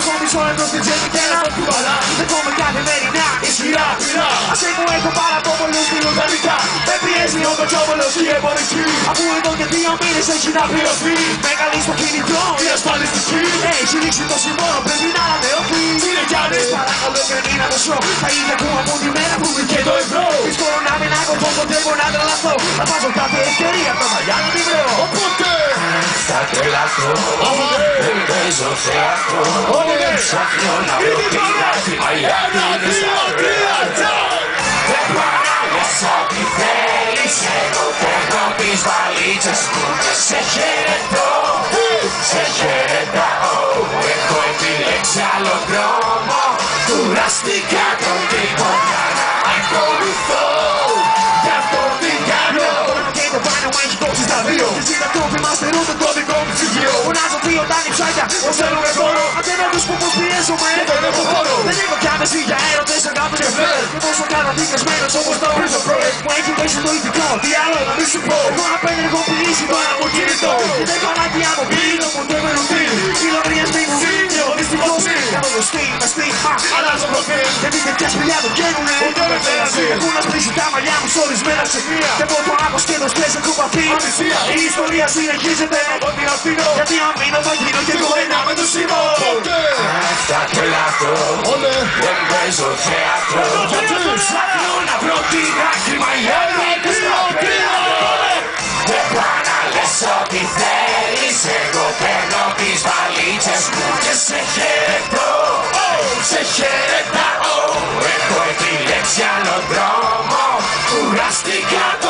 Έχω μισό λεπτό στην τσέπη και ένα κουβαλά. Δεχόμαι καθημερινά ισχυρά πειρά. Ας έχω πάρα από πολλούς φίλους τα μυκά. Με πιέζει ο Κοτσόβολος η εμπορική. Αφού εδώ και 2 μήνες έχει να πληρωθεί. Μεγάλη στο κινητό, η ασφαλιστική. Έχει ρίξει το συμβόλο, πρέπει να ανανεωθεί. Συνεχιάδες, παρακαλώ και μην αδωσώ. Θα είναι ακόμα από τη μέρα που βρήκε το ευρώ. Δύσκολο να μην ακολουθώ, ποτέ μπορώ να τρελαθώ. Θα βάζω κάθε ευκαιρία από τα μαλλιά να την βρω. Οπότε θα τρελαθώ, δεν παίζω θέατρο. Ψάχνω να βρω την άκρη, μαλλιά την άκρη. Δεν παράγες ό,τι θέλεις, εγώ παίρνω τις βαλίτσες μου και σε χαιρετώ. Σε χαιρετάω, έχω επιλέξει άλλο δρόμο. Κουραστικά τον τύπο για να ακολουθώ. Γι' αυτό την κάνω. Και το πάνω μου έχει κόψει στα δύο. Και εσύ τα τρόποι μας στερούνται το δικό μου ψυγείο. Φωνάζω δύο τάνη ψάκια, ως θέλουμε χώρο. Αν δεν ακούς που πως πιέζομαι, δεν έχω χώρο. Δεν έχω πια μεσή για έρωτες, αγάπη και φλερ. Και πόσο καταδικασμένος όπως το Prison Break. Μου έχει πέσει το ηθικό, τι άλλο να μην σου πω. Έχω απενεργοποιήσει το ένα μου κινητό. Και δεν έχω ανάγκη από πίνο, ποτέ με ρουτίνη. Φιλονρίες μη μου δίνει, εγώ δυστυχώς κάνω το στυλ, με στίγμα, αλλάζω προφίλ. Και μη τέτοια σπηλιά το καίνουνε, ούτε με θέλαση. Έχουν να σπρίσει τα μαλλιά μου σ' ορισμένα σημεία. Και από το άγχος και το στρες έχω παθεί. Η ιστορία συνεχίζεται, εγώ την αφήνω. Γιατί αν μείνω θα γίνω κι εγώ ένα με το σήμο. Θα τρελαθώ, δεν παίζω θέατρο. Ψάχνω να βρω την άκρη, μαλλιά την άκρη. Δεν πά' να λες ό,τι θέλεις, εγώ παίρνω τις βαλίτσες μου και σε χαιρετώ. Σε χαιρετάω, έχω επιλέξει άλλο δρόμο. Κουραστικά